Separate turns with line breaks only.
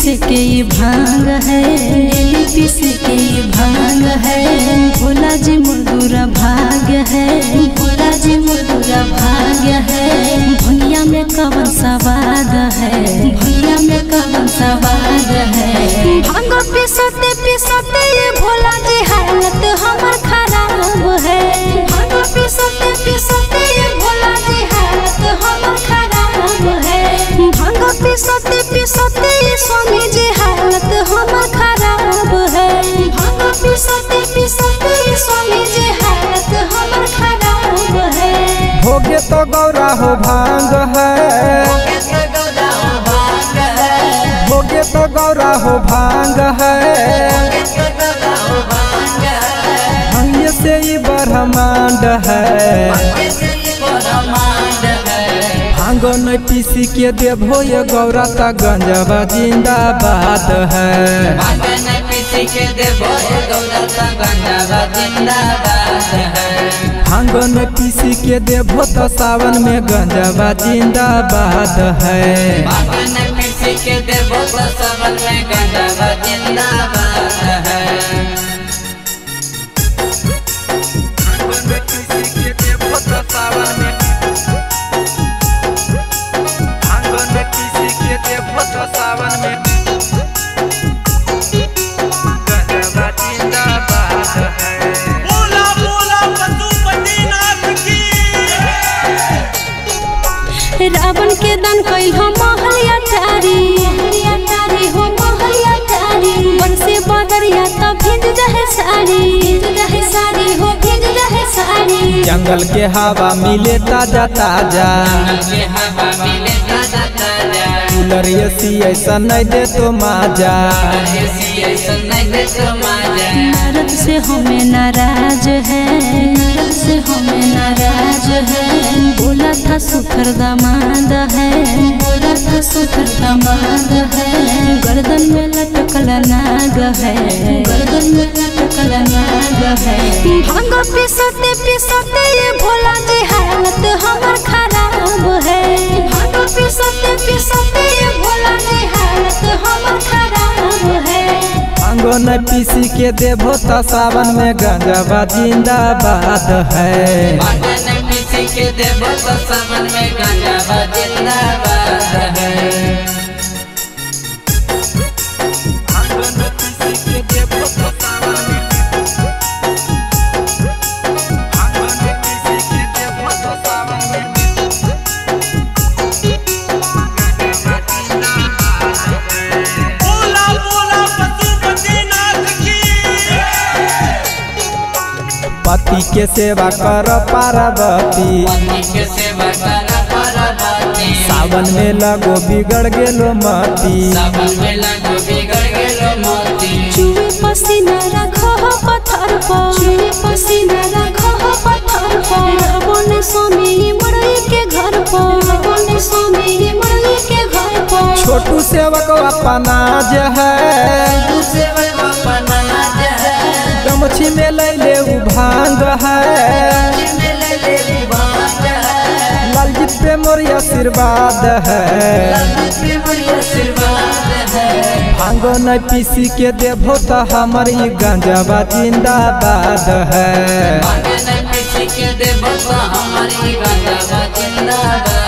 के ये भांग है, डेली पीस के ये भांग है। भोला जी मुर्दुरा भाग्य है, भोला जी मुर्दुरा भाग्य है। भैया में कवन सवाद है, भैया में कवन सवाद है। भांग पीसते पीसते ये भोला जी हालत हमर खराब है। भांग पीसते पीसते ये भोला जी हालत हमर खराब है। भांग पीसते पीसते ये स्वामी जी हालत हमर खराब है। भांग पीसते पीसते ये स्वामी जी हालत हमर खराब है।
भोगे तो गौरा हो भांग है, भोगे तो गौरा हो भांग है। भांग से ही ब्रह्मांड है, भांग न पीसी के देवो ये गौरा ता गंजवा जिंदाबाद है।
भांग न पीसी के देवो ये गौरा ता गंजवा जिंदाबाद है।
भांग न पीसी के देवो तो सावन में गंजवा जिंदाबाद है।
भांग न पीसी के देवो तो सावन में गंजवा जिंदाबाद है।
भांग न पीसी के देवो तो सावन में, भांग न पीसी के देवो तो सावन में गंजवा जिंदाबाद है।
बोला बोला पशुपतिनाथ की।
रावण के दान कैल हो महलिया टारी, टारी हो महलिया टारी। बरसे बदरिया तो भीज रहे साड़ी, भीज रहे साड़ी हो भीज रहे साड़ी।
जंगल के हवा मिले ताजा ताजा,
जंगल के हवा मिले ताजा ताजा।
कूलर एसी ऐसा नहीं दे तो माजा,
ऐसी ऐसा नहीं दे तो माजा।
नारद से हमें नाराज है, नारद से हमें नाराज है। बोला था सुखर दामाद है, बोला था सुखर दामाद है। गर्दन में लटकल नाग है, गर्दन में लटकल नाग है। भांग पीसते पीसते ये भोला जी हालत हमर खराब है। भांग पीसते पीसते ये भोला जी हालत हमर खराब है।
भांग न पीसी के देवो तो सावन में गंजवा जिंदाबाद है।
भांग न पीसी के देवो तो सावन में गंजवा जिंदाबाद है।
भांग न पीसी के देवो तो सावन में, भांग न पीसी के देवो तो सावन में गंजवा जिंदाबाद है।
बोला बोला पशुपतिनाथ की।
पति के सेवा कर पार्वती,
पति के सेवा कर पार्वती।
सावन में लगो बिगड़ गेलो मती,
सावन में लगो बिगड़ गेलो मोती।
चुए पसीना रखो हो पत्थर पर, चुए पसीना रखो हो पत्थर पर। रावण स्वामी मरई के घर पर, रावण स्वामी मरई के घर पर।
छोटू सेवक अपना जे है,
तू सेवक अपना नाज है।
गमछी में ले ले उ भांग है।
जिसमें ले ले भांग है।
लालजीत पे मोर आशीर्वाद है।
लालजीत पे मोर आशीर्वाद है।
भांग न पीसी के देवो तो हमर ई गंजवा जिंदाबाद है।
भांग न पीसी के देवो तो हमारी गंजवा जिंदाबाद